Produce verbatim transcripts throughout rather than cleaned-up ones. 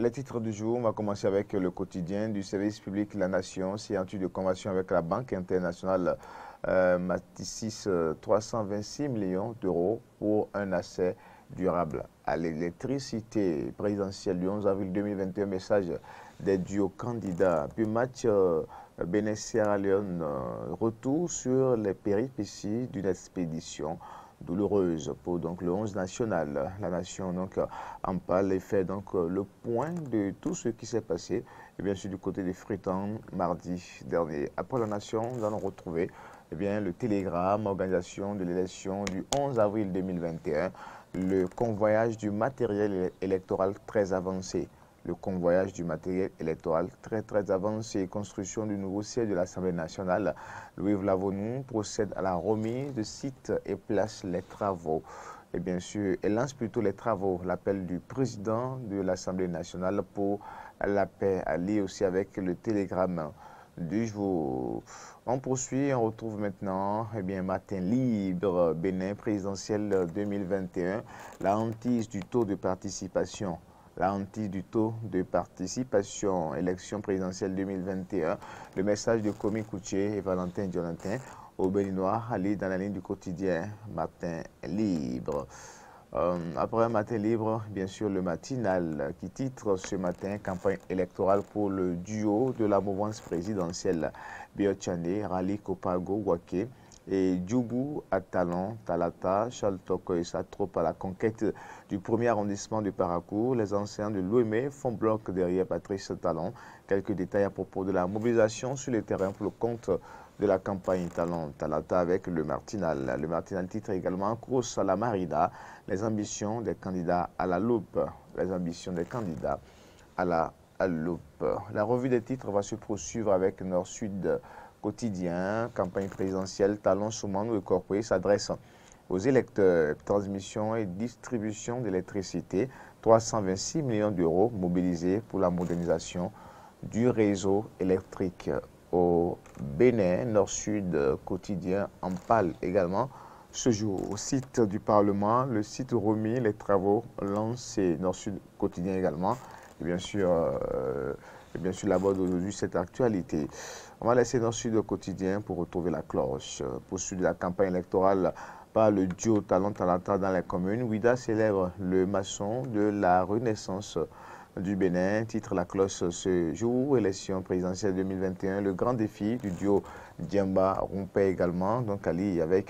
les titres du jour, on va commencer avec le quotidien du service public La Nation, signature de convention avec la Banque internationale euh, Matissis, euh, trois cent vingt-six millions d'euros pour un accès durable à l'électricité présidentielle du onze avril deux mille vingt et un, message des duos candidats. Puis match euh, Bénin-Sierra Leone, euh, retour sur les péripéties d'une expédition douloureuse pour donc le onze national. La Nation donc en parle et fait donc le point de tout ce qui s'est passé, et bien sûr du côté des Freetown mardi dernier. Après La Nation, nous allons retrouver eh bien, le télégramme, organisation de l'élection du onze avril deux mille vingt et un, le convoyage du matériel électoral très avancé. Le convoyage du matériel électoral très très avancé, construction du nouveau siège de l'Assemblée nationale. Louis Lavonou procède à la remise de sites et place les travaux. Et bien sûr, elle lance plutôt les travaux, l'appel du président de l'Assemblée nationale pour la paix, allié aussi avec le télégramme du jour. On poursuit, on retrouve maintenant eh bien, matin libre, Bénin présidentiel deux mille vingt et un, la hantise du taux de participation. La hantise du taux de participation, élection présidentielle deux mille vingt et un, le message de Komi Koutié et Valentin Diolentin au Béninois, allé dans la ligne du quotidien Matin Libre. Euh, après un matin libre, bien sûr, le matinal qui titre ce matin campagne électorale pour le duo de la mouvance présidentielle Biochane, Rali Kopago Wake et Djoubou Atalon, Talata, Charles Toko et sa troupe à la conquête du premier arrondissement de Paracourt. Les anciens de l'O M E font bloc derrière Patrice Talon. Quelques détails à propos de la mobilisation sur le terrain pour le compte de la campagne Talon Talata avec le Martinal. Le Martinal titre également course à la Marina, les ambitions des candidats à la loupe. Les ambitions des candidats à la loupe. La revue des titres va se poursuivre avec Nord-Sud quotidien, campagne présidentielle, Talon Soumanou et Corpoué s'adresse aux électeurs, transmission et distribution d'électricité, trois cent vingt-six millions d'euros mobilisés pour la modernisation du réseau électrique au Bénin. Nord-Sud quotidien en parle également ce jour. Au site du Parlement, le site remis, les travaux lancés. Nord-Sud quotidien également. Et bien sûr, euh, et bien sûr, là-bas d'aujourd'hui, cette actualité. On va laisser Nord-Sud quotidien pour retrouver la cloche. Poursuite de la campagne électorale par le duo Talon Talata dans les communes. Ouida célèbre le maçon de la Renaissance du Bénin. Titre la cloche ce jour. Élection présidentielle deux mille vingt et un. Le grand défi du duo Diamba rompait également. Donc, Ali avec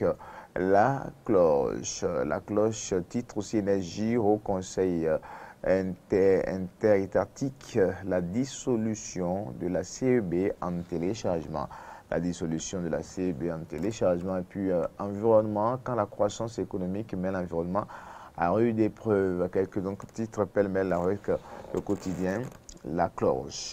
la cloche. La cloche titre aussi énergie au conseil Inter, interétatique, la dissolution de la C E B en téléchargement. La dissolution de la C E B en téléchargement et puis euh, environnement, quand la croissance économique met l'environnement à rude épreuve. Quelques donc, titres pêle-mêle avec le quotidien La Cloche.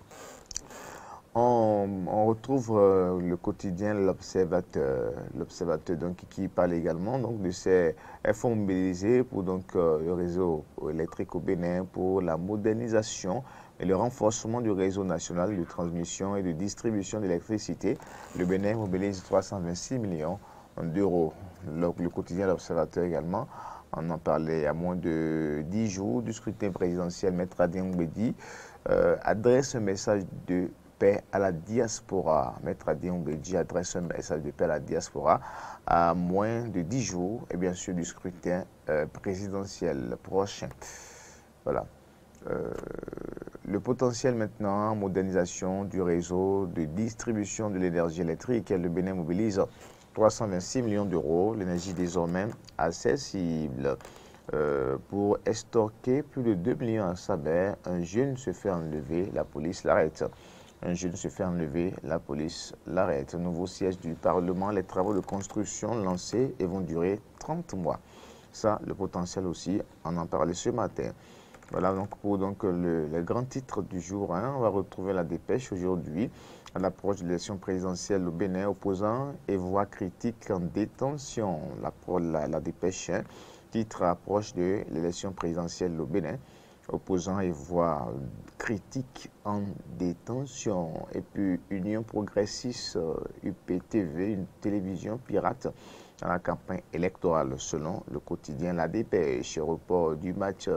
On, on retrouve euh, le quotidien L'Observateur, l'Observateur donc qui parle également donc de ces fonds mobilisés pour donc euh, le réseau électrique au Bénin pour la modernisation et le renforcement du réseau national de transmission et de distribution d'électricité. Le Bénin mobilise trois cent vingt-six millions d'euros. Le, le quotidien L'Observateur également, on en parlait à moins de dix jours du scrutin présidentiel. Maître Adien Mbedi euh, adresse un message de paix à la diaspora. Maître Adien Mbedi adresse un message de paix à la diaspora à moins de dix jours et bien sûr du scrutin euh, présidentiel prochain. Voilà. Euh, le potentiel maintenant, modernisation du réseau de distribution de l'énergie électrique. Le Bénin mobilise trois cent vingt-six millions d'euros. L'énergie désormais accessible. Euh, pour estorquer plus de deux millions à Saber, un jeune se fait enlever, la police l'arrête. Un jeune se fait enlever, la police l'arrête. Nouveau siège du Parlement, les travaux de construction lancés et vont durer trente mois. Ça, le potentiel aussi, on en parlait ce matin. Voilà donc pour donc, le, les grands titres du jour. Hein. On va retrouver la dépêche aujourd'hui à l'approche de l'élection présidentielle au Bénin. Opposants et voix critiques en détention. La, la, la dépêche, hein. Titre approche de l'élection présidentielle au Bénin. Opposants et voix critiques en détention. Et puis Union progressiste, U P T V, une télévision pirate dans la campagne électorale selon le quotidien La Dépêche. Report du match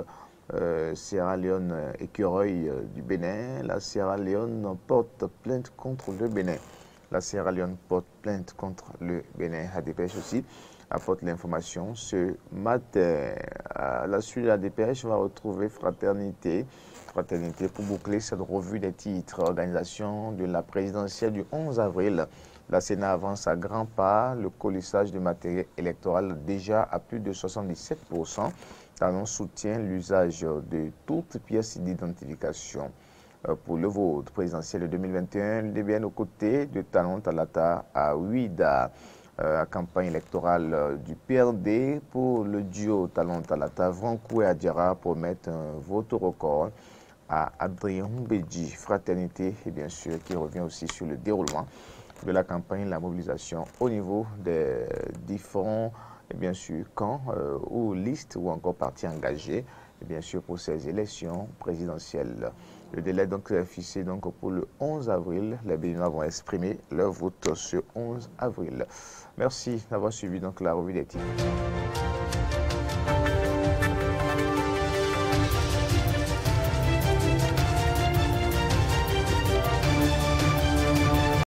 euh, Sierra Leone écureuil euh, du Bénin. La Sierra Leone porte plainte contre le Bénin. La Sierra Leone porte plainte contre le Bénin. La dépêche aussi apporte l'information ce matin. À la suite de la dépêche, on va retrouver Fraternité. Fraternité pour boucler cette revue des titres. Organisation de la présidentielle du onze avril. La Sénat avance à grands pas. Le colissage du matériel électoral déjà à plus de soixante-dix-sept pour cent. Talon soutient l'usage de toutes pièces d'identification pour le vote présidentiel de deux mille vingt et un. Les bien aux côtés de Talon Talata à Ouida. Euh, campagne électorale du P R D pour le duo Talon Talata. Vrancou et Adjara promettent un vote record à Adrien Mbedji. Fraternité, et bien sûr, qui revient aussi sur le déroulement de la campagne, la mobilisation au niveau des différents, et bien sûr, camps euh, ou listes ou encore partis engagés, et bien sûr, pour ces élections présidentielles. Le délai donc est fixé donc pour le onze avril. Les Béninois vont exprimer leur vote ce onze avril. Merci d'avoir suivi donc la revue des titres.